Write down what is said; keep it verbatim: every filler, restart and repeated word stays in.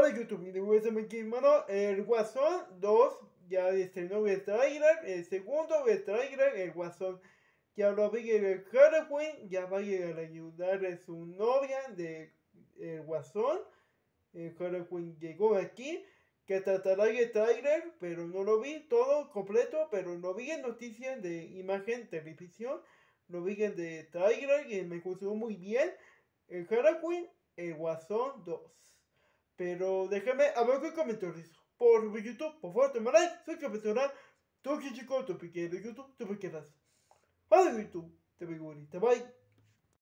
Hola YouTube, mi nombre es Samuel, mano. El Guasón dos ya estrenó el trailer, el segundo el trailer, el Guasón ya lo vi en el Halloween, ya va a llegar a ayudar a su novia de el Guasón. El Halloween llegó aquí, que tratará el trailer, pero no lo vi todo completo, pero lo vi en noticias de imagen, televisión, lo vi en de trailer y me gustó muy bien. El Halloween, el Guasón dos. Pero déjame abajo en comentarios por YouTube, por favor, toma like, suscríbete al canal. Tú que chico, tú que quieres YouTube, tú que quieras. Para YouTube, te veo ahorita, bye.